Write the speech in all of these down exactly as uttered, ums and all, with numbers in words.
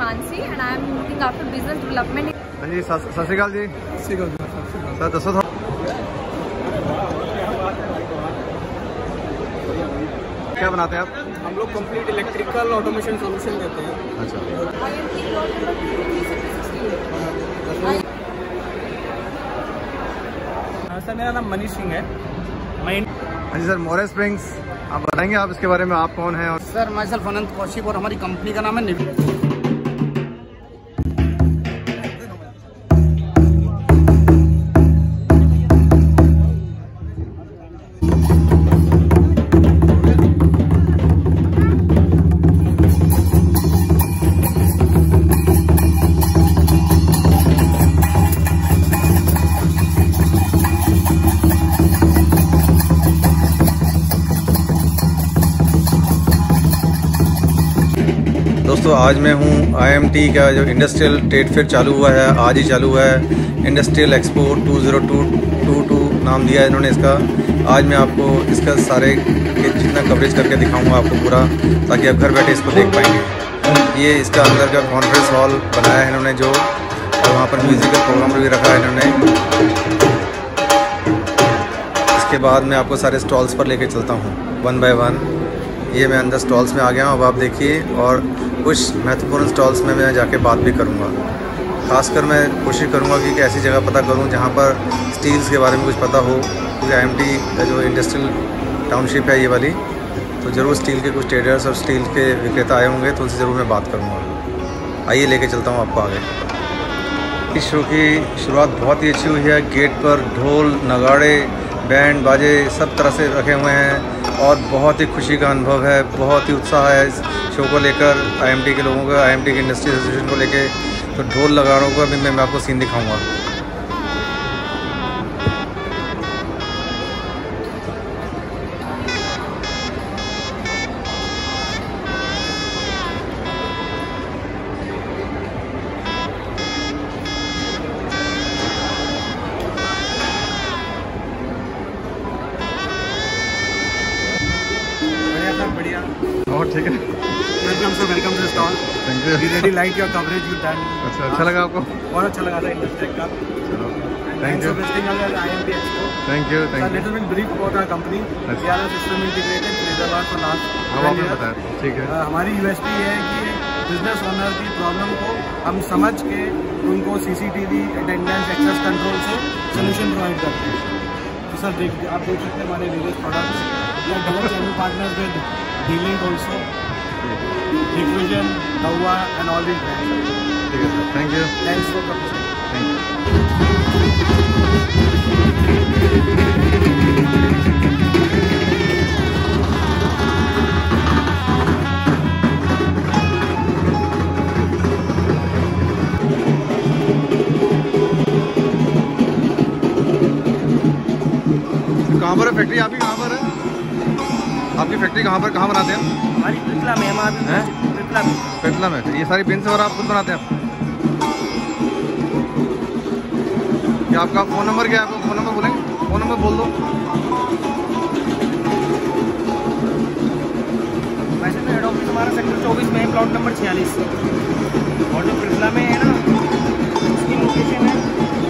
Mansi and I am looking after business development. हाँ जी, सत श्री अकाल जी। सर दसो थोड़ा क्या बनाते हैं आप? हम लोग कंप्लीट इलेक्ट्रिकल ऑटोमेशन सॉल्यूशन देते हैं। अच्छा, सर मेरा नाम मनीष सिंह है। मैं हाँ जी सर, मोरे स्प्रिंग्स, आप बताएंगे आप इसके बारे में, आप कौन हैं? और sir myself Anant Kaushik और हमारी कंपनी का नाम है निविल। दोस्तों आज मैं हूँ आई एम टी का जो इंडस्ट्रियल ट्रेड फेयर चालू हुआ है, आज ही चालू हुआ है। Industrial expo two zero two two two नाम दिया है इन्होंने इसका। आज मैं आपको इसका सारे के जितना कवरेज करके दिखाऊंगा आपको पूरा, ताकि आप घर बैठे इसको देख पाएंगे। ये इसका अंदर का कॉन्फ्रेंस हॉल बनाया है इन्होंने जो, और वहाँ पर म्यूज़िकल प्रोग्राम भी रखा है इन्होंने। इसके बाद मैं आपको सारे स्टॉल्स पर लेके चलता हूँ वन बाय वन। ये मैं अंदर स्टॉल्स में आ गया हूँ, अब आप देखिए। और कुछ महत्वपूर्ण स्टॉल्स में मैं जाके बात भी करूँगा। खासकर मैं कोशिश करूँगा कि ऐसी जगह पता करूँ जहाँ पर स्टील्स के बारे में कुछ पता हो, क्योंकि आई एम टी का जो इंडस्ट्रियल टाउनशिप है ये वाली, तो ज़रूर स्टील के कुछ ट्रेडर्स और स्टील के विक्रेता आए होंगे, तो उनसे ज़रूर मैं बात करूँगा। आइए लेके चलता हूँ आपको आगे। इस शो की शुरुआत बहुत ही अच्छी हुई है। गेट पर ढोल, नगाड़े, बैंड बाजे सब तरह से रखे हुए हैं और बहुत ही खुशी का अनुभव है, बहुत ही उत्साह है इस शो को लेकर, आई एम टी के लोगों का, आई एम टी के इंडस्ट्री एसोसिएशन को लेकर। तो ढोल नगाड़ों का भी मैं, मैं आपको सीन दिखाऊंगा। बढ़िया और ठीक है, welcome sir, welcome to stall. Thank you. We really like your coverage you done. अच्छा अच्छा लगा आपको? बहुत अच्छा लगा था इंडस्ट्री का। चलो thank you, I M T expo. Thank you, thank you. Little bit brief about our company. We are a system integrated फ्रेजरबाद फॉर लास्ट। हम आपने बताया, ठीक है। हमारी यूएसपी है कि बिजनेस ओनर की प्रॉब्लम को हम समझ के उनको सीसीटीवी, अटेंडेंस, एक्सेस कंट्रोल से सोल्यूशन प्रोवाइड करते हैं। तो सर देख आप देख सकते हैं हमारे various products. We are double channel partner with dealing also, diffusion, Dahua and all the brands. ठीक है sir, thank you, thanks for coming. Thank you. कहाँ पर है फैक्ट्री आपकी? कहाँ पर है आपकी फैक्ट्री? कहाँ पर, कहाँ बनाते हैं? हमारी पिपला में है, पिपला में। पिपला में। ये सारी पिन्स और आप खुद बनाते हैं? क्या आपका फ़ोन नंबर क्या है? आपका फ़ोन नंबर बोलेंगे? फ़ोन नंबर बोल दो। वैसे तो हेड ऑफिस हमारा सेक्टर चौबीस में है, प्लॉट नंबर छियालीस। और जो पिपला में है ना, उसकी लोकेशन है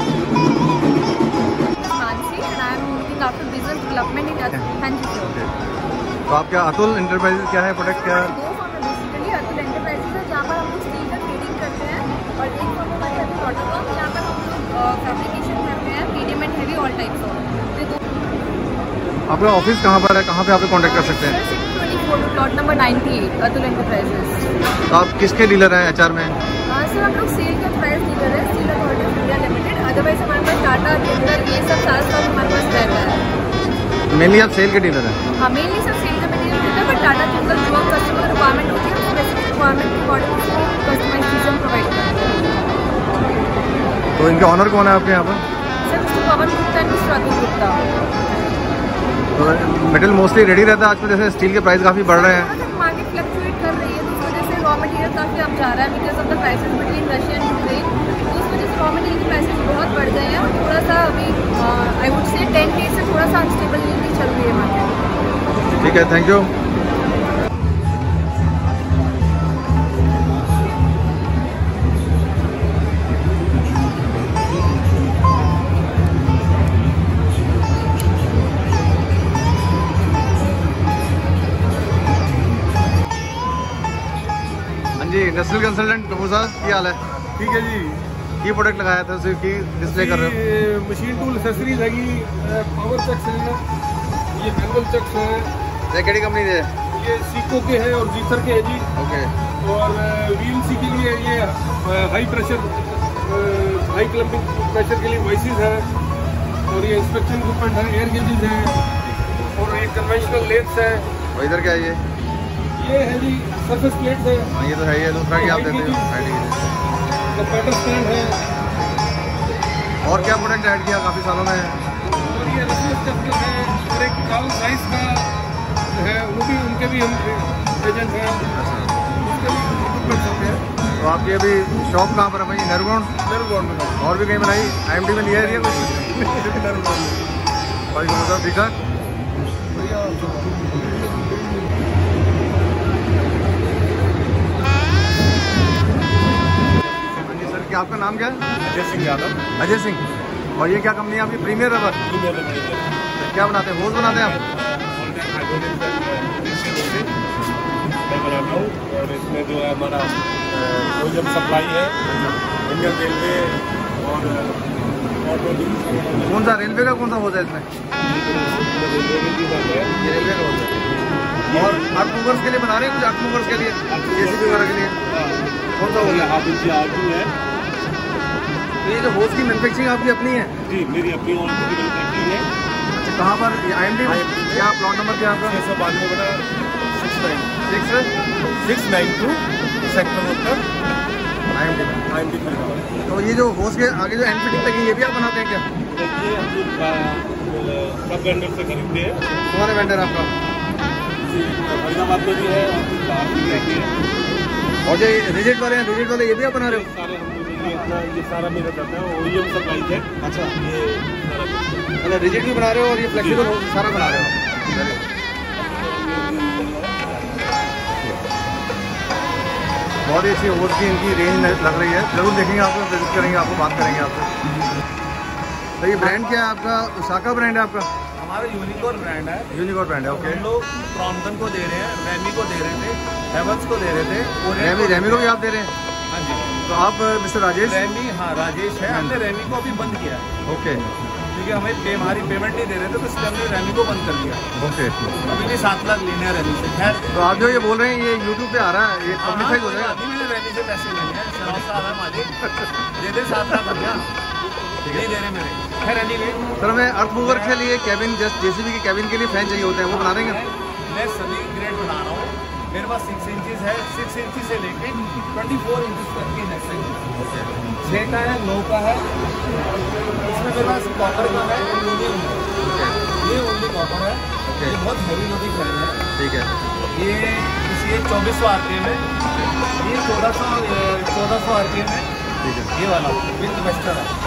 Mansi and I am looking after business development in. हाँ जी सर। तो आप क्या अतुल इंटरप्राइजेज क्या है, प्रोडक्ट क्या है? दो फॉर्म है बेसिकली। अतुल एंटरप्राइजेज है जहाँ पर हम लोग स्टील का ट्रेडिंग करते हैं, और एक फॉर्म हमारी अतुल प्रोटोकॉल जहाँ पर हम लोग फैब्रिकेशन करते हैं, medium and heavy all types of. आपका ऑफिस कहाँ पर है? कहाँ पे आप कॉन्टैक्ट कर सकते हैं? Plot number ninety eight, Atul enterprises. तो आप किसके डीलर हैं एचआर में? हाँ सर, हम लोग सेल का प्राइस डीलर है, Steel Authority India Limited. Otherwise हमारे पास टाटा, जिंदल, ये सब सारा स्टॉक हमारे पास रहता है। मेनली आप सेल के डीलर हैं? हाँ, मेनली सब सेल का मटेरियल देता है, बट टाटा, जिंदल जो कस्टमर रिक्वायरमेंट होती है, स्पेसिफिक रिक्वायरमेंट के अकॉर्डिंग उसको कस्टमाइज चीज़ें प्रोवाइड करते हैं। तो इनके ऑनर कौन है आपके यहाँ पर? Sir mister Pawan Gupta and mister Atul Gupta. तो मेटेरियल मोस्टली रेडी रहता है आजकल, जैसे स्टील के प्राइस काफ़ी बढ़ रहे हैं। मार्केट फ्लक्चुएट कर रही है, तो उस वजह से रॉ मटेरियल काफ़ी अप जा रहा है because of the prices between Russia and Ukraine. तो उस वजह से रॉ मटेरियल के प्राइसेस बहुत बढ़ गए हैं और थोड़ा सा अभी I would say ten days से थोड़ा सा अनस्टेबल चल रही है मार्केट। ठीक है, thank you. Industrial consultant Kapoor साहब, क्या हाल है? ठीक है जी। ये प्रोडक्ट लगाया था उसे की डिस्प्ले कर रहे हो? मशीन टूल एक्सेसरीज हैगी, पावर चक्स है, ये मैनुअल चक्स है। ये केड़ी कंपनी दे? ये सीको के है और जीथर के है जी। ओके। और व्हील सी के लिए ये high pressure high clamping pressure के लिए वॉइसेस है, और ये इंस्पेक्शन इक्विपमेंट है, एयर गेजेस है, और ये कन्वेंशनल लेथ्स है। और इधर क्या है ये? ये है जी सरफेस प्लेट्स है। हाँ ये तो है, ये दूसरा क्या आप देते हो? बैटर स्टैंड है। और क्या प्रोडक्ट ऐड किया काफ़ी सालों में? और ये रसमस चक्र है, और एक काल साइज का है, वो भी उनके भी हम एजेंट हैं। उसके भी इक्विपमेंट होते हैं। तो आपकी अभी शॉप कहाँ पर है भाई? नरगोन? नरगोन में। और भी कहीं बनाई? आई एम डी में लिया है कुछ? नरगोन भाई साहब ठीक ठाक? क्या आपका नाम क्या है? अजय सिंह यादव। अजय सिंह। और ये क्या कंपनी है आपकी? Premier rubber. क्या बनाते हैं? होज बनाते हैं आप? मैं बनाता हूँ, और इसमें जो है हमारा ओएम सप्लाई है, इंडियन रेलवे और ऑटो। कौन सा रेलवे का कौन सा होता है इसमें? ये रेलवे का होता है। और अर्थ मूवर्स के लिए बना रहे हैं कुछ? अर्थ मूवर्स के लिए, जेसीबी वगैरह के लिए कौन सा होता है? हाफ इंची आजू है। तो ये जो होज की मैन्युफैक्चरिंग आपकी अपनी है? जी, मेरी अपनी ऑन मैन्युफैक्चरिंग है। अच्छा, कहाँ पर? आई एम डी में? क्या प्लॉट नंबर क्या आपका? छः सौ बानवे बटा six nine six six nine two sector उत्तर आई एम डी में। I M D. तो ये जो होज के आगे जो एंड फिटिंग लगी ये भी आप बनाते हैं क्या? ये हम सब वेंडर से खरीदते हैं। कौन है वेंडर आपका? फरीदाबाद में भी है, और बाहर भी रहते हैं। और जो रिजिड वाले हैं, रिजिड वाले ये भी आप बना रहे हो? सारे हम ये इतना ये सारा मेरा करता है, ओईएम सप्लाई है। अच्छा, ये सारा मतलब रिजिड भी बना रहे हो और ये फ्लेक्सिबल सारा बना रहे हो? बहुत ही अच्छी होज की इनकी रेंज लग रही है। जरूर देखेंगे, आपको विजिट करेंगे, आपको बात करेंगे आपसे। तो ये ब्रांड क्या है आपका? उसाका ब्रांड है आपका? हमारा यूनिकॉर्न ब्रांड है। यूनिकॉर्न ब्रांड है, ओके। हम लोग क्रॉम्पटन को दे रहे हैं, रैमी को दे रहे थे, हेवल्स को दे रहे थे, और रैमी रैमी को भी आप दे रहे हैं? हाँ जी। तो आप मिस्टर राजेश? रैमी, हाँ राजेश है। हमने रैमी को अभी बंद किया है, ओके। क्योंकि हमें पे, हमारी पेमेंट नहीं दे रहे थे, तो इसलिए हमने रैमी को बंद कर दिया। ओके। अभी भी सात लाख लेने हैं रैमी से। खैर, तो आप जो ये बोल रहे हैं ये यूट्यूब पे आ रहा है, ये पब्लिसाइज हो जाएगा? अभी मैंने रैमी से पैसे लेने हैं, शराब साहब है मालिक, दे दे सात लाख रुपया, नहीं दे रहे मेरे। खैर एनीवे, सर हमें अर्थ मूवर के लिए कैबिन, जस्ट जेसीबी के कैबिन के लिए फैन चाहिए होते हैं, वो बना देंगे? मैं सभी ग्रेड बना रहा हूँ। मेरे पास सिक्स इंचज है, सिक्स इंच से लेके ट्वेंटी फोर इंच तक की है। छः का है, नौ का है। इसमें मेरे पास कॉपर का है, एल्यूमिनियम है। ये ओनली कॉपर है। ये बहुत हैवी लोडिंग फैन है। ठीक है। ये इसलिए चौबीस सौ आर पी एम है। ये चौदह सौ चौदह सौ आर पी एम है। ठीक है। ये वाला विद वेस्टर है।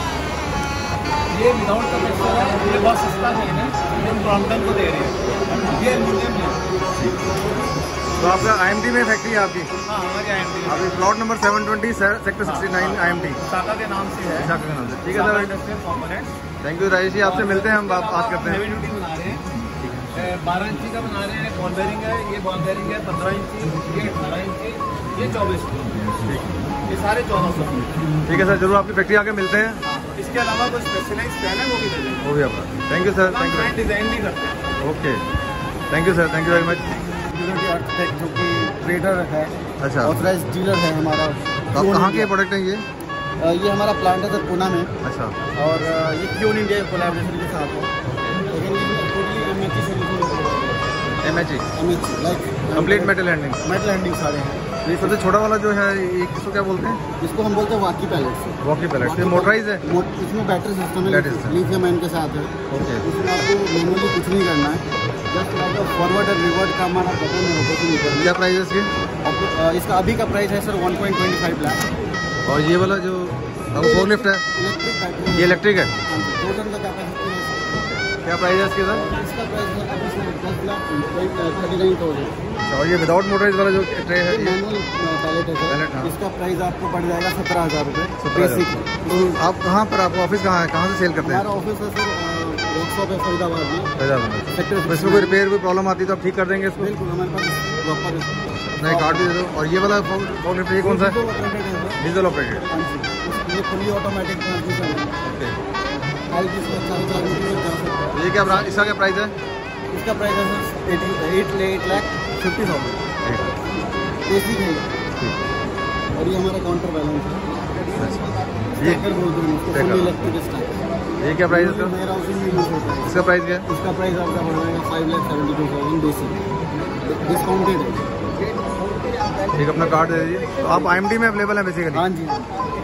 ये विदाउट कंप्रेसर है। ये बहुत सस्ता नहीं है, हम क्रॉम्पटन को दे रहे हैं। ये एल्यूमिनियम है। तो आपका आईएमडी में फैक्ट्री है आपकी? हाँ, हमारी आई एम डी अभी plot number seven twenty sector sixty nine IMD शाखा के नाम से है। शाखा के नाम से। ठीक है sir, industrial component. Thank you Rajesh ji, आपसे मिलते हैं, हम बात बात करते हैं। हेवी ड्यूटी बना रहे हैं, बारह इंची का बना रहे हैं। बॉल बेरिंग है, ये बॉल बेरिंग है पंद्रह इंची, ये अठारह इंची, ये चौबीस इंची, ये सारे चौदह सौ। ठीक है सर, जरूर आपकी फैक्ट्री आके मिलते हैं। इसके अलावा कोई स्पेशलाइज फैन है वो भी दे देंगे, वो भी आपका। Thank you sir, thank you. Design भी करते हैं। Okay, thank you sir, thank you very much. Architect जो कि ट्रेडर है, अच्छा, ऑथराइज डीलर है हमारा। तो आप कहाँ के प्रोडक्ट हैं ये? अ, ये हमारा प्लांट है सर पूना में, अच्छा, और अ, ये क्योन इंडिया कोलैबोरेशन के साथ है। लेकिन ये टोटली एम एच ई से M H E M H like complete metal handling. Metal handling सारे हैं। ये सबसे छोटा वाला जो है ये किसको क्या बोलते हैं? इसको हम बोलते हैं वाकी पैलेट्स। Walkie pallet. ये मोटराइज है? मोट- इसमें बैटरी सिस्टम है, बैटरी सिस्टम। लिथियम आयन के साथ है। ओके, इसमें आपको मैनुअली कुछ नहीं करना है, जस्ट लाइक फॉरवर्ड और रिवर्ड का हमारा बटन है, ऑपरेशन करना क्या प्राइस है इसकी? है। इसका अभी का प्राइस है sir one point twenty five lakh. और ये वाला जो फोर लिफ्ट है इलेक्ट्रिक बैटरी, ये इलेक्ट्रिक है? दो टन का कैपेसिटी है सर। क्या प्राइस है इसके सर? इसका प्राइस है अभी सर दस लाख थर्टी नाइन थाउजेंड। और ये विदाउट मोटराइज वाला जो ट्रे है ये? मैनुअल पैलेट है पैलेट, हाँ। सर। इसका प्राइस आपको पड़ जाएगा सत्रह हज़ार रुपये सत्रह हज़ार। बेसिक। तो आप कहाँ पर, आपका ऑफिस कहाँ है, कहाँ से सेल करते हैं? हमारा ऑफिस है सर वर्कशॉप है फरीदाबाद में, फरीदाबाद में। सेक्टर इसमें कोई रिपेयर कोई प्रॉब्लम आती है तो आप ठीक कर देंगे इसको? बिल्कुल हमारे पास प्रॉपर नहीं कार्ड भी दे दो। और ये वाला फॉर्कलिफ्ट ये कौन सा है? Diesel operated. हाँ जी, ये फुली ऑटोमेटिक ट्रांसमिशन है। हाइट इसमें साढ़े चार मीटर जा सकता है। ये क्या ब्रा- इसका क्या प्राइस है? इसका प्राइस है eight eight lakh fifty thousand basic है। और ये हमारा काउंटर बैलेंस है। ये स्टैकर बोलते हैं इसको, फुली इलेक्ट्रिक स्टैकर। ये क्या प्राइस है इसका? वेयर हाउसिंग में यूज होता है। इसका प्राइस क्या है? इसका प्राइस आपका बढ़ जाएगा five lakh seventy two thousand basic discounted है। एक अपना कार्ड दे दीजिए। तो आप आई एम डी में अवेलेबल है बेसिकली? हाँ जी।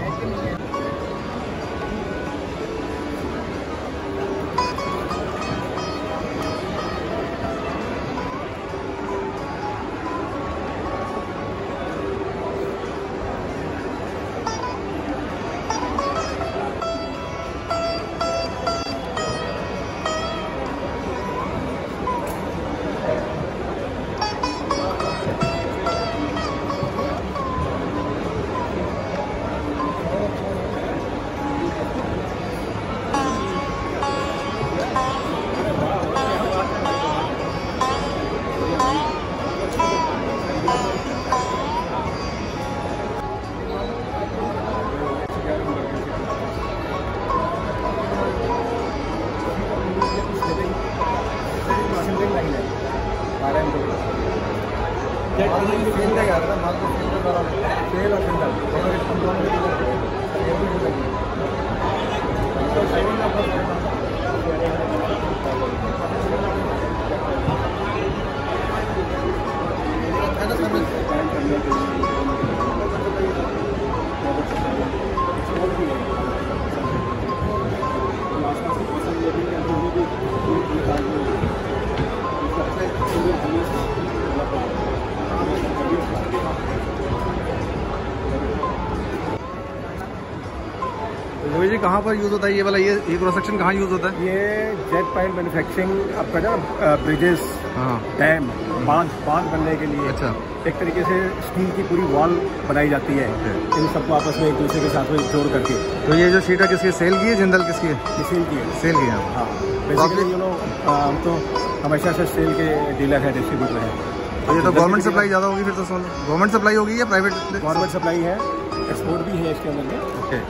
रोहित जी कहाँ पर यूज़ होता है ये वाला? ये ये क्रॉस सेक्शन कहाँ यूज़ होता है? ये जेट पाइल मैन्युफैक्चरिंग आपका ना ब्रिजेस, हाँ डैम, बांध बांध बनने के लिए अच्छा एक तरीके से स्टील की पूरी वॉल बनाई जाती है इन सबको आपस में एक दूसरे के साथ में जोड़ करके। तो ये जो सीट है किसकी? सेल की है, जिंदल किसकी है? ये सेल की है। सेल की है। हाँ, बेसिकली यू नो हम तो हमेशा से सेल के डीलर है, डिस्ट्रीब्यूटर है। तो ये तो गवर्नमेंट सप्लाई ज़्यादा होगी फिर तो? सोल गवर्नमेंट सप्लाई होगी या प्राइवेट? गवर्नमेंट सप्लाई है, एक्सपोर्ट भी है इसके अंदर में। ओके,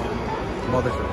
बहुत अच्छा।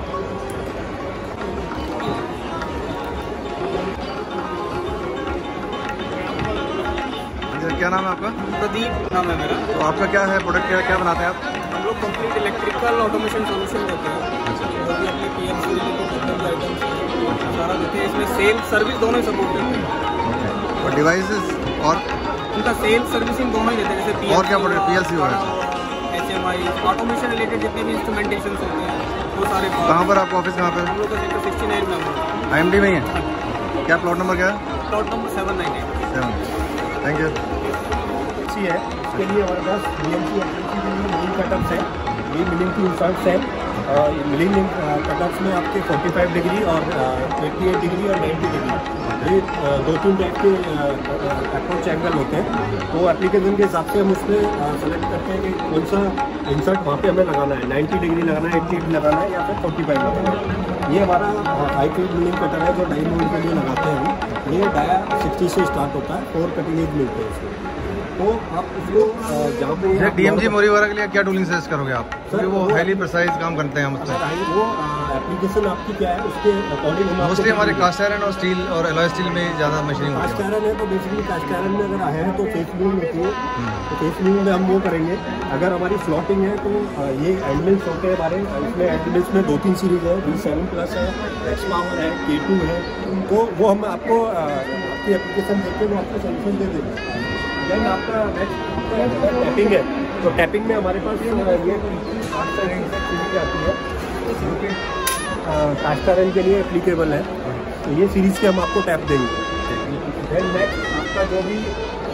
क्या नाम है आपका? प्रदीप नाम है मेरा। तो आपका क्या है प्रोडक्ट, क्या क्या बनाते हैं आप? हम लोग कंप्लीट इलेक्ट्रिकल ऑटोमेशन सॉल्यूशन देते हैं। अच्छा। जो भी अपने P M C related items सारा देते हैं। इसमें सेल सर्विस दोनों ही सपोर्ट करते हैं। ओके। और डिवाइसेस और उनका सेल सर्विसिंग दोनों ही देते हैं। जैसे पी और क्या प्रोडक्ट? पी एल सी वगैरह, H M I, automation related जितने भी इंस्ट्रूमेंटेशन होते हैं वो सारे। कहाँ पर आपका ऑफिस? कहाँ पर? हम लोग का सेक्टर सिक्सटी नाइन में है। आई एम डी में ही है? क्या प्लॉट नंबर क्या है? Plot number seven nine eight. Seven. Thank you. अच्छी है, इसके लिए हमारे पास बी एम सी के लिए मिलिंग कटअप्स है। ये मिलिंग की इंसर्ट्स है। मिलिंग कटअप्स में आपके पैंतालीस डिग्री और अट्ठासी डिग्री और नब्बे डिग्री, ये uh, दो तीन टाइप के अप्रोच एंगल होते हैं। तो एप्लीकेशन के हिसाब से हम उसमें सेलेक्ट करते हैं कि कौन सा इंसर्ट वहाँ पे हमें लगाना है, नब्बे डिग्री लगाना है, अस्सी लगाना है या फिर पैंतालीस लगाना है। ये हमारा हाई फील्ड मिलिंग कटर है जो डाई मोल्ड के लिए लगाते हैं। ये डाया सिक्सटी से स्टार्ट होता है, फोर कटिंग एज मिलते हैं इसमें। तो आप इसको जहाँ पे डी एम जी मोरी वगैरह के लिए क्या टूलिंग सजेस्ट करोगे आप? क्योंकि वो हाईली प्रिसाइज काम करते हैं हम उसमें। वो एप्लीकेशन आपकी क्या है उसके अकॉर्डिंग मोस्टली हमारे कास्ट आयरन और स्टील और एलॉय स्टील में ज़्यादा मशीनिंग होती कास्ट है। आयरन है तो बेसिकली कास्ट आयरन में अगर आए हैं तो फेस मिलिंग होती है, तो फेस मिलिंग में हम वो करेंगे। अगर हमारी फ्लॉटिंग है तो ये एंड मिल्स होते हैं हमारे। इसमें एंड मिल्स में दो तीन सीरीज है, वी सेवन प्लस है, एक्स पावर है, के टू है। तो वो हम आपको आपकी एप्लीकेशन देके वो आपको सोल्यूशन दे देंगे। देन आपका नेक्स्ट टैपिंग है, तो टैपिंग में हमारे पास ये कास्ट आयरन सीरीज आती है जो कि कास्ट आयरन के लिए एप्लीकेबल है। तो ये सीरीज़ के हम आपको टैप देंगे। देन नेक्स्ट आपका जो भी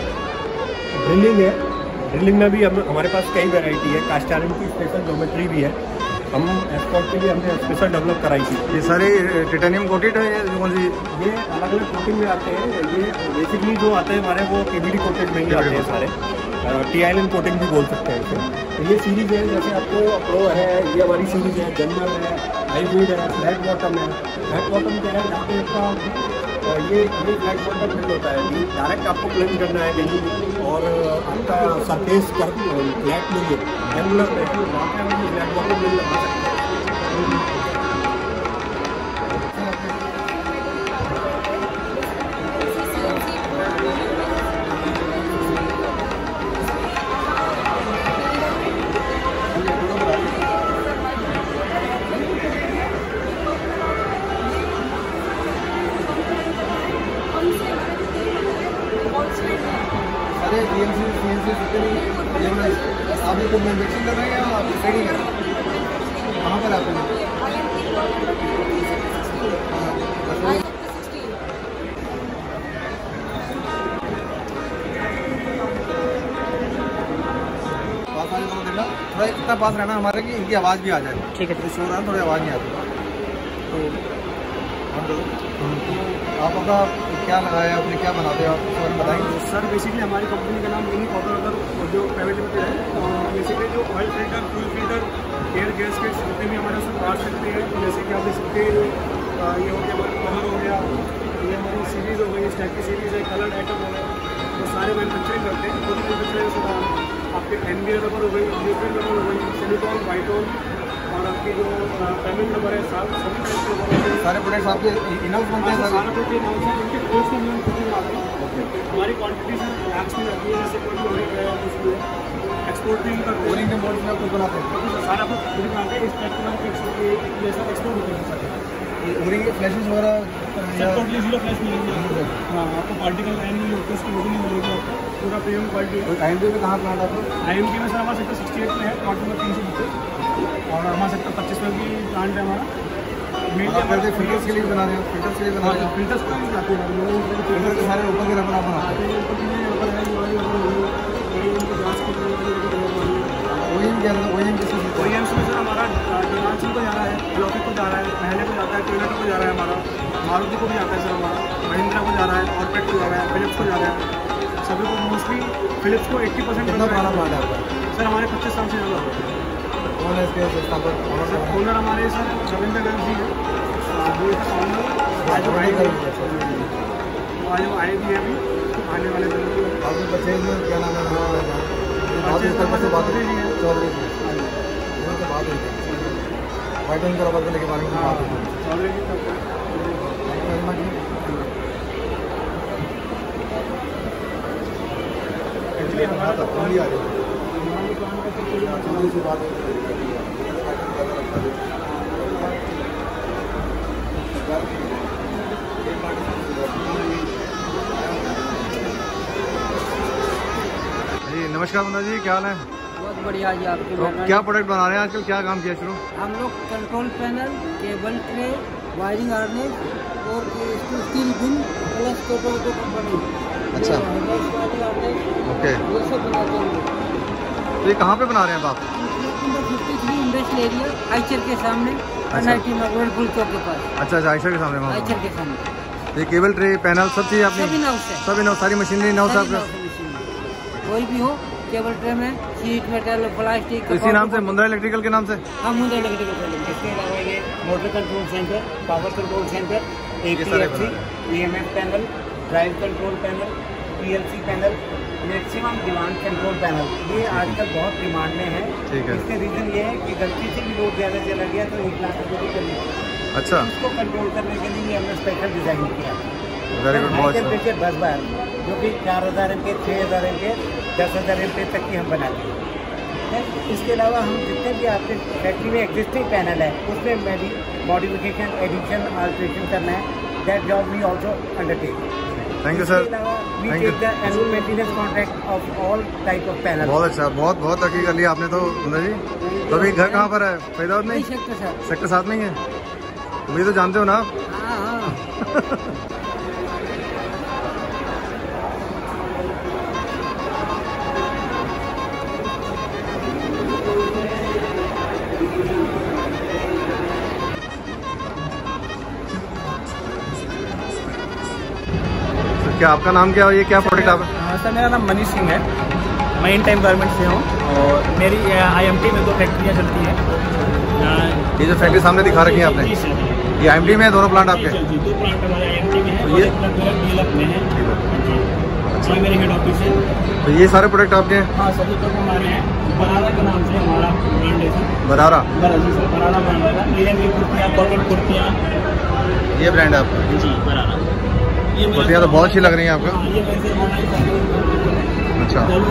ड्रिलिंग है, ड्रिलिंग में भी हम हमारे पास कई वैरायटी है। कास्ट आयरन की स्पेशल ज्योमेट्री भी है, हम एक्सपोर्ट के लिए हमने स्पेशल डेवलप कराई थी। ये सारे टाइटेनियम कोटेड है या कौन सी? ये अलग अलग कोटिंग में आते हैं। ये बेसिकली जो आते हैं हमारे वो के बी डी कोटेड में ही आते हैं सारे। टी आई एल कोटिंग भी बोल सकते हैं इसे। तो ये सीरीज़ है, जैसे आपको प्रो है, ये हमारी सीरीज़ है, जनरल है, हाईब्रिड है, फ्लैट बॉटम है। फ्लैट बॉटम क्या है, यहाँ पे इसका ये ये फ्लैट बॉटम बिल्ड होता है, डायरेक्ट आपको प्लेन करना है कहीं और आपका सरफेस कर फ्लैट नहीं है, angular flat flat bottom build लगा सकते हैं। अरे डीएमसी सीएनसी आप तो मैन्युफैक्चरिंग कर रहे हैं या आप ट्रेडिंग कर रहे हैं? कहाँ पर आप थोड़ा इतना पास रहना हमारे कि इनकी आवाज़ भी आ जाए। ठीक है, तो शोर है, थोड़ी आवाज़ नहीं आती। तो आप अपना क्या लगाया, आपने क्या बनाते हैं, आप सर बताएंगे? सर बेसिकली हमारी कंपनी का नाम मिनी ऑटो अगर जो प्राइवेट लिमिटेड है, बेसिकली जो oil filter, fuel filter, air gas के जितने भी हमारे उसमें पार्ट सकते हैं, जैसे कि आप देख सकते हैं ये हो गया कलर हो गया, ये हमारी सीरीज़ हो गई, इस टाइप की सीरीज़ है, कलर आइटम हो गया, तो सारे मैनुफैक्चरिंग करते हैं। खुद मैनुफैक्चरिंग आपके एन बी रबर हो गई, न्यूट्रल रबर हो गई, सिलिकॉन, वाइटोन और आपकी जो पेमेंट नंबर है साल सभी टाइप के नंबर सारे प्रोडक्ट्स आपके इनहाउस बनते हैं? सारा कुछ इनहाउस है, उनके कोर्स में हम खुद ही बनाते हैं। हमारी क्वांटिटी सर लैब्स में जाती है, जैसे कोई ओरिंग है उसमें एक्सपोर्ट भी करते हैं। ओरिंग के मॉडल में आप खुद बनाते हैं? सारा कुछ खुद ही बनाते हैं। इस टाइप के जैसा एक्सपोर्ट होते हैं सर। ओरिंग के फ्लैशेस वगैरह टोटली जीरो फ्लैश मिलेंगे। हाँ, आपको पार्टिकल लाइन नहीं होती, उसकी वो भी नहीं मिलेगी आपको, पूरा प्रीमियम क्वालिटी है। आई एम डी में कहाँ प्लांट आपको? आई एम डी में सर हमारा सेक्टर सिक्सटी एट में है, प्लांट नंबर तीन सौ बत्तीस, और हमारा सेक्टर पच्चीस में भी प्लांट है हमारा। मेनली फिल्टर्स के लिए बना रहे हैं? फिल्टर्स के लिए बना रहे हैं? फिल्टर्स को भी आते हैं, फिल्टर के सारे ऊपर के रबर आप बनाते हैं? ओएम के अंदर ओएम किस ओएम में सर हमारा डिमांड को जा रहा है, ब्लॉकेट को जा रहा है, पहले को जाता है, टोयोटा को जा रहा है, हमारा मारुति को भी आता है सर, हमारा महिंद्रा को जा रहा है, ऑर्पेट को जा रहा है, फिलिप्स को जा रहा है, सभी को मोस्टली फिलिप्स को अस्सी परसेंट। कितना पुराना प्लांट है आपका? सर हमारे पच्चीस साल से ज़्यादा हो गए। कौन है इसके स्थापक? सर ओनर हमारे सर रविंद्र गर्ग जी है, आज वो आए भी है, अभी आने वाले दिन आपके बच्चे में क्या नाम है? बात चौधरी जी है। चौधरी जी उनसे बात हुई थी, वाइटन का रबर लेके बारे में बात हुई थी। चौधरी जी का एक्चुअली हमारा तो आ रही है से बात जी नमस्कार बंदा जी, क्या हाल है? बहुत बढ़िया जी, आपके तो क्या प्रोडक्ट बना रहे हैं आजकल, क्या काम किया शुरू? हम लोग control panel, cable tray, wiring harness और steel bin plus Toto auto company. अच्छा, ओके, ये सब बनाते हैं। तो ये कहाँ पे बना रहे हैं आप? Fifty three industrial area, Eicher के सामने, एनआईटी में पुल चौक के पास। अच्छा अच्छा, आइचर के सामने वहाँ? आइचर के सामने। ये केबल ट्रे, पैनल सब चीज़ आपने? सब इन-हाउस है, सब इन-हाउस, सारी मशीनरी इन-हाउस आपका? कोई भी हो केबल ट्रे में, शीट मेटल, प्लास्टिक, इसी नाम से मुंद्रा इलेक्ट्रिकल के नाम से? हाँ, मुंद्रा इलेक्ट्रिकल। इसके अलावा ये motor control centre, power control centre, APFC, EMF panel, drive control panel, PLC panel, maximum demand control panel, ये आजकल बहुत डिमांड में है। ठीक है। इसके रीजन ये है कि गलती से भी लोड ज़्यादा चला गया तो एक लाख रुपये भी करनी है। अच्छा, इसको कंट्रोल करने के लिए हमने स्पेशल डिज़ाइन किया। वेरी गुड, बहुत अच्छा। टेम्परेचर दस बार, जो कि चार हज़ार एम पे, छः हज़ार एम पे, दस हज़ार एम पे तक की हम बनाते हैं। इसके अलावा हम जितने भी आपके फैक्ट्री में एग्जिस्टिंग पैनल है उसमें मेरी मॉडिफिकेशन, एडिशन, अल्ट्रेशन करना है, that job we also undertake. Thank you sir, we take the annual maintenance contract of all type of panel. बहुत अच्छा, बहुत बहुत तरक्की कर लिया आपने तो बंदा जी। तो अभी घर कहाँ पर है? फरीदाबाद में? सेक्टर सात में ही है? मुझे तो जानते हो ना आप? हाँ हाँ। क्या आपका नाम क्या है, ये क्या प्रोडक्ट आप? सर मेरा नाम मनीष सिंह है, मैं इन टाइम गारमेंट से हूँ और मेरी आईएमटी में दो फैक्ट्रियाँ चलती हैं। ये जो फैक्ट्री सामने दिखा रखी है आपने, ये आईएमटी में है दोनों प्लांट आपके? जी, दो प्लांट हमारे आईएमटी में है। ये डीलक्स में है। अच्छा, मेरे हेड ऑफिस है। तो ये सारे प्रोडक्ट आपके हैं? हाँ, सभी तो हमारे हैं। बरारा के नाम से हमारा ब्रांड है sir. Barara? Barara sir, Barara brand है। लिनन की कुर्तियाँ, कॉटन कुर्तियाँ, ये ब्रांड है आपका? जी बरारा। ये कुर्तियाँ तो बहुत अच्छी लग रही हैं आपको। ये वैसे अच्छा है?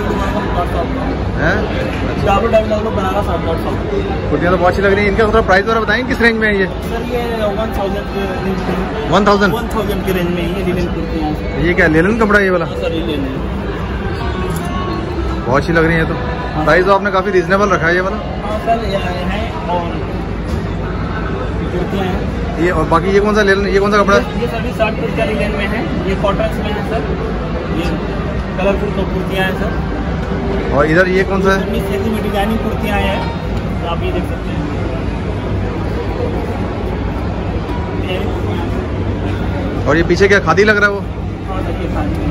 डब्ल्यू डब्ल्यू डब्ल्यू बनाना सात डॉट कॉम। कुर्तियाँ तो बहुत अच्छी लग रही हैं। इनका थोड़ा प्राइस वगैरह बताएंगे, किस रेंज में है ये? सर ये वन थाउजेंड के रेंज में। One thousand? वन थाउजेंड की रेंज में ये लिनन कुर्तियाँ। ये क्या लेलन कपड़ा ये वाला? सर ये लेन बहुत अच्छी लग रही है। तो प्राइस तो आपने काफ़ी रीजनेबल रखा है ये वाला। हाँ सर, ये है और कुर्तियाँ हैं ये। और बाकी ये कौन सा लेलन, ये कौन सा कपड़ा है? ये सभी शर्ट कुर्तियाँ लिनन में है। ये कॉटन में है सर। ये कलरफुल तो कुर्तियाँ हैं सर। और इधर ये कौन सा है? इतनी में डिजाइनिंग कुर्तियाँ हैं, तो आप ये देख सकते हैं। और ये पीछे क्या खादी लग रहा है वो? हाँ सर, ये खादी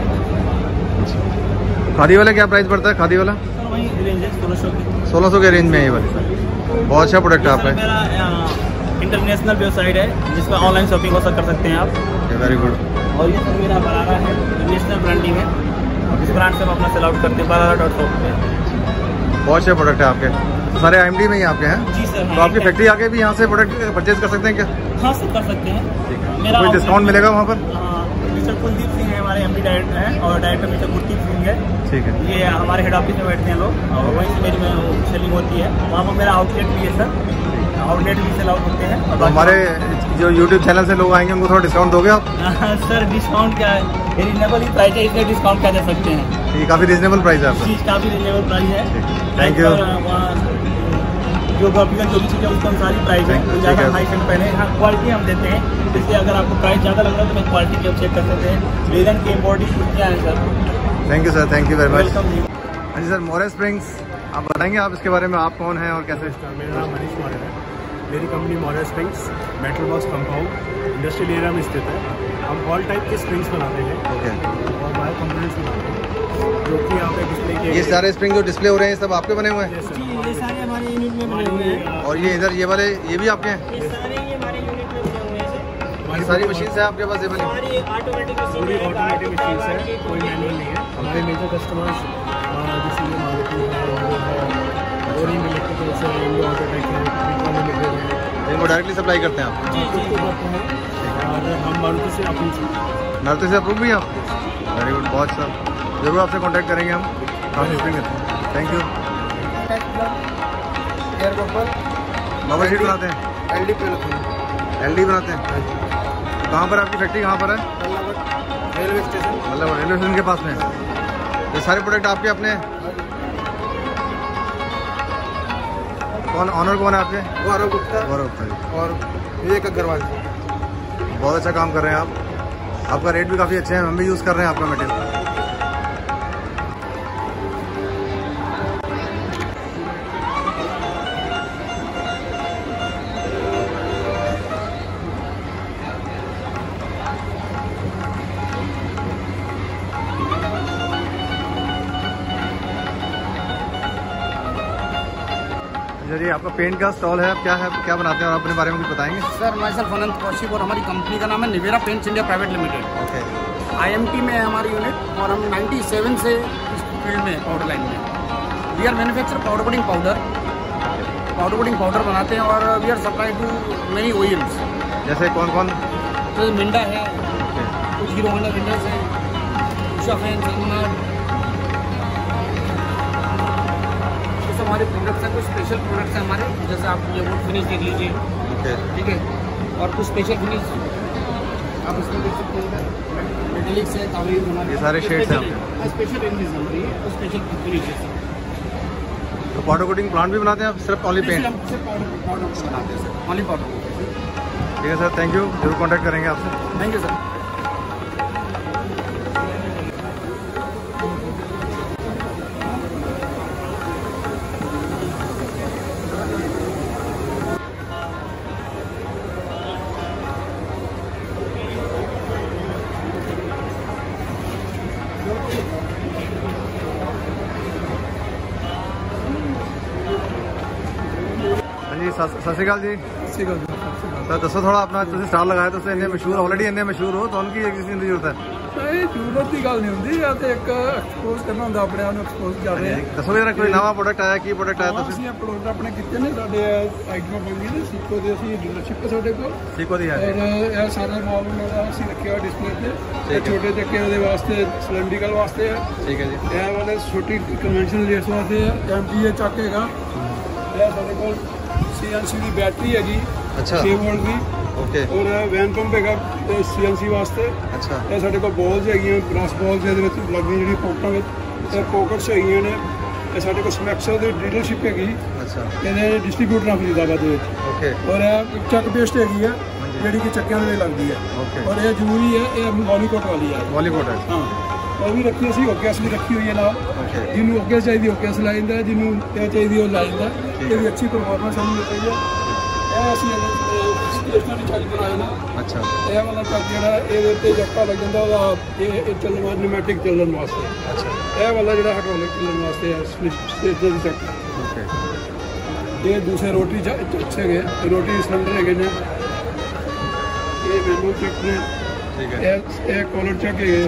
खादी वाला क्या प्राइस पड़ता है? खादी वाला सर वही रेंज है सोलह सौ की। सोलह सौ के रेंज में है ये वाली। बहुत अच्छा प्रोडक्ट है आपका। मेरा इंटरनेशनल वेबसाइट है जिसमें ऑनलाइन शॉपिंग हो कर सकते हैं आप। Very good. और ये सर मेरा बरारा है, नेशनल ब्रांडिंग है। इस ब्रांड से हम अपना सेल आउट करते हैं बरारा डॉट कॉम पे। बहुत अच्छे प्रोडक्ट है आपके। सारे आई एम डी में ही आपके हैं? जी सर। तो आपकी फैक्ट्री आके भी यहाँ से प्रोडक्ट परचेज कर सकते हैं क्या? हाँ सर, कर सकते हैं। मेरा कोई डिस्काउंट मिलेगा वहाँ पर? मिस्टर कुलदीप सिंह है हमारे एम डी डायरेक्टर हैं, और डायरेक्टर मिस्टर गुरदीप सिंह है। ठीक है। ये हमारे हेड ऑफिस में बैठते हैं लोग, और वहीं से मेरी सेलिंग होती है। वहाँ पर मेरा आउटलेट भी है सर, आउटलेट भी सेल आउट होते हैं। तो हमारे जो यूट्यूब चैनल से लोग आएंगे उनको थोड़ा डिस्काउंट दोगे आप? सर डिस्काउंट क्या है, रीजनेबल ही प्राइस है, इसलिए डिस्काउंट क्या दे सकते हैं। ये काफ़ी रीजनेबल प्राइस है आपका। चीज़ काफ़ी रीजनेबल प्राइस है। Thank you. जोग्राफिकल जो भी चीज़ है उसके अनुसार ही प्राइस है। तो ज़्यादा हाई सेंट पहले हाँ क्वालिटी हम देते हैं, इसलिए अगर आपको प्राइस ज़्यादा लग रहा है तो मैं क्वालिटी के चेक कर सकते हैं। रीजन की इम्पोर्टेंट कुर्तियाँ हैं sir. Thank you sir, thank you very much. Welcome जी। हाँ जी सर, मौर्य स्प्रिंग्स आप बताएंगे आप इसके बारे में, आप कौन हैं और कैसे? मेरा नाम मनीष मौर्य है। मेरी company Maurya springs metal box compound industrial area में स्थित है। हम ऑल टाइप के स्प्रिंग्स बनाते हैं ओके। और बायो कंपोनेंट्स बनाते हैं, जो कि यहाँ पे डिस्प्ले किए। ये सारे स्प्रिंग जो डिस्प्ले हो रहे हैं सब आपके बने हुए हैं? ये सारे हमारे यूनिट में बने हुए हैं। और ये इधर ये वाले ये भी आपके हैं? ये सारे ये हमारे यूनिट में बने हुए हैं। ये सारी मशीन है आपके पास? ये वाली हमारी ऑटोमेटिक पूरी ऑटोमेटिक मशीन है, कोई मैनुअल नहीं है। हमारे मेजर कस्टमर्स जैसे ये मारुति है, ओरिएंट इलेक्ट्रिकल्स है, इंडिया ऑटोटेक है, विक्रम लिमिटेड है, इनको डायरेक्टली सप्लाई करते हैं आप? जी जी करते हैं। और हम मारुति से अपनी मारुति से अप्रूव भी हैं आप? वेरी गुड, बहुत अच्छा। जरूर आपसे कांटेक्ट करेंगे हम, काफ़ी स्प्रिंग करते हैं। Thank you. Air bubble bubble sheet बनाते हैं? एल डी पे लगती एल डी बनाते हैं? कहाँ पर आपकी फैक्ट्री कहाँ पर है? Railway station. मतलब रेलवे स्टेशन के पास में है? ये सारे प्रोडक्ट आपके अपने हैं? कौन ऑनर कौन है आपके? गौरव गुप्ता गौरव गुप्ता जी। और विवेक अग्रवाल। बहुत अच्छा काम कर रहे हैं आप। आपका रेट भी काफ़ी अच्छे हैं, हम भी यूज़ कर रहे हैं आपका मटेरियल। जी आपका पेंट का स्टॉल है, क्या है, क्या बनाते हैं और अपने बारे में कुछ बताएंगे? सर मैं सर अनंत कौशिक और हमारी कंपनी का नाम है Nivera paints India private limited. Okay. IMT में है हमारी यूनिट, और हम सत्तानवे से इस फील्ड में पाउडर लाइन में we are manufacture powder coating powder powder coating powder बनाते हैं, और we are supply to many OEMs. जैसे कौन कौन? तो मिंडा है, कुछ हीरो होंडा विंडर्स है, उषा फैन, सलमान, हमारे प्रोडक्ट्स हैं। कुछ स्पेशल प्रोडक्ट्स हैं हमारे, जैसे आप ये वुड फिनिश देख लीजिए, ओके, ठीक है। और कुछ स्पेशल फिनिश आप इसमें देख सकते हैं, मेटेलिक्स है, तावीर हमारे, ये सारे शेड्स हैं आपके? स्पेशल रेंजेस हमारी है, और स्पेशल फिनिशेस। तो पाउडर कोटिंग प्लांट भी बनाते हैं आप, सिर्फ ओनली पेंट? हम सिर्फ पाउडर पाउडर बनाते हैं सर, ओनली पाउडर। ठीक है सर, थैंक यू। जरूर कॉन्टैक्ट करेंगे आपसे। Thank you sir. हाँ जी, सत सत श्री अकाल जी। ਸਤਿ ਸ਼੍ਰੀ ਅਕਾਲ ਸਤਿ ਸ਼੍ਰੀ ਤਾਂ ਦੱਸੋ ਥੋੜਾ ਆਪਣਾ, ਤੁਸੀਂ ਸਟਾਲ ਲਗਾਇਆ ਤੁਸੀਂ ਇੰਨੇ ਮਸ਼ਹੂਰ ਆਲਰੇਡੀ ਇੰਨੇ ਮਸ਼ਹੂਰ ਹੋ, ਤੁਹਾਨੂੰ ਕੀ ਕਿਸੇ ਦੀ ਜ਼ਰੂਰਤ ਹੈ? ਅਕਾਲ। ਇਹ ਜ਼ਰੂਰਤ ਦੀ ਗੱਲ ਨਹੀਂ ਹੁੰਦੀ, ਇਹ ਤੇ ਇੱਕ ਐਕਸਪੋਜ਼ ਕਰਨਾ ਹੁੰਦਾ, ਆਪਣੇ ਆਪ ਨੂੰ ਐਕਸਪੋਜ਼ ਕਰ ਰਹੇ ਹਾਂ। ਦੱਸੋ ਜਰਾ ਕੋਈ ਨਵਾਂ ਪ੍ਰੋਡਕਟ ਆਇਆ, ਕੀ ਪ੍ਰੋਡਕਟ ਆਇਆ ਹਾਂ, ਤੁਸੀਂ? ਅਸੀਂ ਇਹ ਪ੍ਰੋਡਕਟ ਆਪਣੇ ਕੀਤੇ ਨੇ, ਸਾਡੇ ਆਈਟਮਾਂ ਬਣਦੀਆਂ ਨੇ ਸਿੱਕੋ ਦੇ, ਅਸੀਂ ਡੀਲਰਸ਼ਿਪ ਸਾਡੇ ਕੋਲ, ਠੀਕ ਉਹਦੀ ਹੈ ਔਰ ਇਹ ਸਾਰਾ ਮਾਲ ਉਹਨਾਂ ਦਾ ਅਸੀਂ ਰੱਖਿਆ ਡਿਸਪਲੇ ਤੇ। ਇਹ ਛੋਟੇ ਚੱਕੇ ਉਹਦੇ ਵਾਸਤੇ ਸਿਲੰਡਰੀਕਲ ਵਾਸਤੇ ਹੈ, ਠੀਕ ਹੈ ਜੀ। ਇਹ ਵਾਲੇ ਛੋਟੀ ਕਨਵੈਨਸ਼ਨਲ ਰੇਸ ਵਾਸਤੇ ਹੈ। ਐਮਪੀ ਇਹ ਚੱਕ ਹੈਗਾ, ਇਹ ਸਾਡੇ ਕੋਲ ਸੀਐਨਸੀ ਦੀ ਬੈਟਰੀ ਹੈਗੀ ਅੱਛਾ ਛੇ ਵੋਲਟ ਦੀ, ਓਕੇ ਔਰ ਵੈਨ ਪੰਪ ਹੈਗਾ ਸੀਐਨਸੀ ਵਾਸਤੇ। ਅੱਛਾ ਇਹ ਸਾਡੇ ਕੋਲ ਬੋਲਸ ਹੈਗੀਆਂ, ਬ੍ਰਸ਼ ਬੋਲਸ ਇਹਦੇ ਵਿੱਚ ਲੱਗਦੀਆਂ ਜਿਹੜੀ ਪੋਕਟਾਂ ਵਿੱਚ, ਇਹ ਪੋਕਟਸ ਹੈਗੀਆਂ ਨੇ। ਇਹ ਸਾਡੇ ਕੋਲ ਸਮੈਕਸਲ ਦੀ ਡੀਲਰਸ਼ਿਪ ਹੈਗੀ, ਅੱਛਾ ਇਹਦੇ ਡਿਸਟਰੀਬਿਊਟਰ ਫਰੀਦਾਬਾਦ ਦੇ ਵਿੱਚ। ਓਕੇ ਔਰ ਇਹ ਚੱਕ ਪੇਸਟ ਹੈਗੀ ਹੈ ਜਿਹੜੀ ਕਿ ਚੱਕਿਆਂ ਦੇ ਵਿੱਚ ਲੱਗਦੀ ਹੈ, ਓਕੇ। ਔਰ ਇਹ ਜ਼ਰੂਰੀ ਹੈ, ਇਹ ਬਾਲੀਕੋਟ ਵਾਲੀ ਹੈ। ਬਾਲੀਵੁੱਡ ਹੈ, ਹਾਂ, ਉਹ ਵੀ ਰੱਖੀ ਅਸੀਂ ਓਕੇਸ ਵੀ ਰੱਖੀ ਹੋਈ ਹੈ ਨਾਲ, ਓਕੇ। ਜਿਹਨੂੰ ਓਕੇਸ ਚਾਹੀਦੀ ਓਕੇਸ ਲਾ ਜਾਂਦਾ, ਜਿਹਨੂੰ ਇਹ ਚਾਹੀਦੀ ਉਹ ਲਾ ਜਾਂਦਾ। ਇਹ ਵੀ ਅੱਛੀ ਪਰਫਾਰਮੈਂਸ ਸਾਨੂੰ ਮਿਲ ਰਹੀ ਹੈ। ਇਹ ਅਸੀਂ ਸਟੇਸ਼ਨਰੀ ਚੱਕ ਬਣਾਏ ਨੇ। ਅੱਛਾ ਇਹ ਵਾਲਾ ਚੱਕ ਜਿਹੜਾ ਇਹਦੇ ਉੱਤੇ ਜੱਕਾ ਲੱਗ ਜਾਂਦਾ, ਉਹਦਾ ਇਹ ਇਹ ਚੱਲਣ ਵਾਸਤੇ ਨਿਊਮੈਟਿਕ ਚੱਲਣ ਵਾਸਤੇ। ਅੱਛਾ ਇਹ ਵਾਲਾ ਜਿਹੜਾ ਹਾਈਡ੍ਰੋਲਿਕ ਚੱਲਣ ਵਾਸਤੇ ਹੈ ਸਟੇਸ਼ਨਰੀ ਚੱਕ। ਓਕੇ। ਇਹ ਦੂਸਰੇ ਰੋਟੀ ਚੱਕ ਹੈਗੇ, ਰੋਟੀ ਸਿਲੰਡਰ ਹੈਗੇ ਨੇ। ਇਹ ਮੈਨੂੰ ਚੱਕ ਨੇ, ਠੀਕ ਹੈ। ਇਹ ਇਹ ਕੋਲਰ ਚੱਕ ਹੈਗੇ,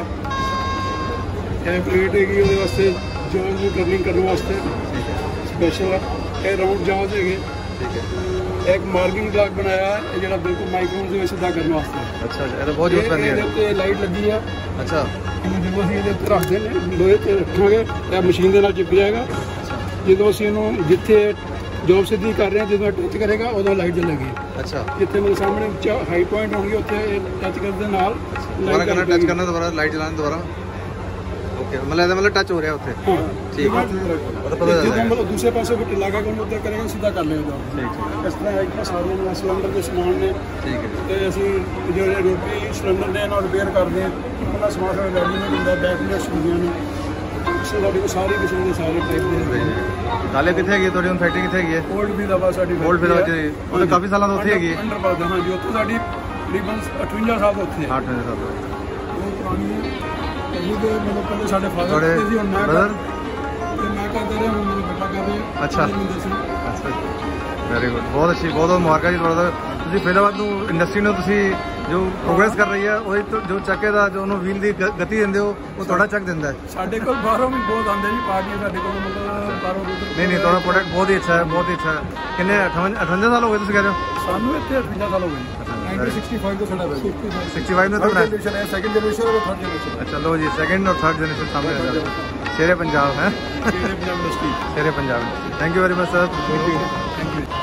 ਇਹ ਪਲੇਟ ਹੈਗੀ ਉਹਦੇ ਵਾਸਤੇ ਜੌਬ ਨੂੰ ਟਰਨਿੰਗ ਕਰਨ ਵਾਸਤੇ ਸਪੈਸ਼ਲ। ਇਹ ਰਾਊਂਡ ਜੌਬ ਹੈਗੇ, ਠੀਕ ਹੈ। ਇੱਕ ਮਾਰਕਿੰਗ ਬਲਾਕ ਬਣਾਇਆ ਹੈ, ਇਹ ਜਿਹੜਾ ਬਿਲਕੁਲ ਮਾਈਕਰੋਨ ਦੇ ਵਿੱਚ ਸਿੱਧਾ ਕਰਨ ਵਾਸਤੇ। ਅੱਛਾ ਇਹ ਤਾਂ ਬਹੁਤ ਯੂਜ਼ ਕਰਨੀ ਇਹਦੇ ਹੈ। ਉੱਤੇ ਲਾਈਟ ਲੱਗੀ ਆ, ਅੱਛਾ ਇਹਨੂੰ ਜਦੋਂ ਅਸੀਂ ਇਹਦੇ ਉੱਤੇ ਰੱਖਦੇ ਨੇ, ਲੋਹੇ ਤੇ ਰੱਖਾਂਗੇ, ਇਹ ਮਸ਼ੀਨ ਦੇ ਨਾਲ ਚਿਪਕ ਜਾਏਗਾ। ਜਦੋਂ ਅਸੀਂ ਇਹਨੂੰ ਜਿੱਥੇ ਜੋਬ ਸਿੱਧੀ ਕਰ ਰਹੇ ਹਾਂ, ਜਦੋਂ ਟੱਚ ਕਰੇਗਾ ਉਦੋਂ ਲਾਈਟ ਜਲੇਗੀ। ਅੱਛਾ ਜਿੱਥੇ ਮੇਰੇ ਸਾਹਮਣੇ ਹਾਈ ਪੁਆਇੰਟ ਹੋਣਗੇ ਉੱਥੇ ਇਹ ਟੱਚ ਕਰਨ ਦੇ ਨਾਲ ਦੁਬਾਰਾ ਕਰਨਾ, ਟੱਚ ਕਰਨਾ, ਦੁਬਾਰਾ ਲਾਈਟ ਚਲਾਣਾ ਦੁਬਾਰਾ। ਓਕੇ, ਮਤਲਬ ਇਹਦਾ ਮਤਲਬ ਟੱਚ ਹੋ ਰਿਹਾ ਉੱਥੇ, ਠੀਕ ਹੈ। ਉਹਦਾ ਪਤਾ ਚੱਲ ਜਦੋਂ ਰਿਹਾ, ਦੂਸਰੇ ਪਾਸੇ ਕੋਈ ਢਿੱਲਾ ਕਰਕੇ ਉਹਨੂੰ ਉੱਤੇ ਕਰੇਗਾ, ਸਿੱਧਾ ਕਰ ਲਏਗਾ। ਠੀਕ ਇਸ ਤਰ੍ਹਾਂ ਆਈਟਮਾਂ ਸਾਰੀਆਂ ਨੇ, ਸਿਲੰਡਰ ਦੇ ਸਮਾਨ ਨੇ, ਠੀਕ ਹੈ। ਤੇ ਅਸੀਂ ਜਿਹੜੇ ਰੋਟੀ ਸਿਲੰਡਰ ਦੇ ਨਾਲ ਰਿਪੇਅਰ ਕਰਦੇ ਹਾਂ, ਉਹਨਾਂ ਸਮਾਨ ਸਾਡਾ ਰੈਡੀਮੇਡ ਹੁੰਦਾ, ਬੈਟਰੀਆਂ ਹੁੰਦੀਆਂ ਨੇ। ਸੋ ਸਾਡੇ ਕੋਲ ਸਾਰੀ ਕਿਸਮ ਦੇ ਸਾਰੇ ਟਾਈਪ ਦੇ ਨਾਲੇ ਕਿੱਥੇ ਹੈਗੀ ਤੁਹਾਡੀ ਹੁਣ ਫੈਕਟਰੀ, ਕਿੱਥੇ ਹੈਗੀ ਹੈ? ਓਲਡ ਵੀ ਦਵਾ ਸਾਡੀ ਓਲਡ ਵੀ ਦਵਾ ਚ ਉਹਦੇ ਕਾਫੀ ਸਾਲਾਂ ਤੋਂ ਉੱਥੇ ਹੈਗੀ ਹੈ। ਅੰਡਰ ਪਾਸ ਹਾਂਜੀ, ਉੱਥੇ ਸਾਡੀ ਤਕਰੀਬਨ ਅਠਵੰਜਾ ਸਾਲ ਤੋਂ ਉੱਥੇ ਹੈ। ਅੱਠ ਵਜੇ ਤੱਕ ਬਹੁਤ ਪੁਰਾਣੀ ਹੈ। ਇਹਦੇ ਦੇ ਮਤਲਬ ਪਹਿਲੇ ਸਾਡੇ ਫਾਦਰ ਤੁਹਾਡੇ ਸੀ, ਹੁਣ ਮੈਂ brother? ਤੇ ਮੈਂ ਕਰਦਾ ਰਿਹਾ, ਹੁਣ ਮੇਰੇ ਬੇਟਾ ਕਰ ਰਿਹਾ। ਅੱਛਾ। ਅੱਛਾ ਵੈਰੀ ਗੁੱਡ, ਬਹੁਤ ਅੱਛੀ, ਬਹੁਤ ਬਹੁਤ ਮੁਬਾਰਕਾਂ ਜੀ ਤੁਹਾਡਾ। ਤੁਸੀਂ ਫਰੀਦਾਬਾਦ ਨੂੰ ਇੰਡਸਟਰੀ ਨੂੰ ਤੁਸੀਂ ਜੋ ਪ੍ਰੋਗਰੈਸ ਕਰ ਰਹੀ ਹੈ, ਉਹੀ ਜੋ ਚੱਕੇ ਦਾ ਜੋ ਉਹਨੂੰ ਵੀਲ ਦੀ ਗ- ਗਤੀ ਦਿੰਦੇ ਹੋ, ਉਹ ਤੁਹਾਡਾ ਚੱਕ ਦਿੰਦਾ ਹੈ। ਸਾਡੇ ਕੋਲ ਬਾਹਰੋਂ ਵੀ ਬਹੁਤ ਆਉਂਦੇ ਜੀ ਪਾਰਟੀਆਂ, ਸਾਡੇ ਕੋਲ ਮਤਲਬ ਬਾਹਰੋਂ ਦੂਰ ਨਹੀਂ ਨਹੀਂ, ਤੁਹਾਡਾ ਪ੍ਰੋਡਕਟ ਬਹੁਤ ਹੀ ਅੱਛਾ ਹੈ, ਬਹੁਤ ਹੀ ਅੱਛਾ ਹੈ। ਕਿੰਨੇ ਅਠਵੰਜਾ ਅਠਵੰਜਾ ਸਾਲ ਹੋ ਗਏ ਤੁਸੀਂ ਕਹਿ ਰਹੇ ਹੋ? ਸਾਨੂੰ ਇੱਥੇ ਅਠਵੰਜਾ ਸਾਲ ਹੋ ਗਏ ਜੀ। ਨਾਈਨਟੀਨ ਸਿਕਸਟੀ ਫਾਈਵ ਤੋਂ ਸਾਡਾ ਸਿਕਸਟੀ ਫਾइव में तो थर्ड जनरेशन है, सेकंड जनरेशन और थर्ड जनरेशन। अच्छा लो जी, सेकंड और थर्ड जनरेशन सामने आ जाओ। शेरे पंजाब है, शेरे Punjab industry. Shere Punjab. Thank you very much sir. Thank you.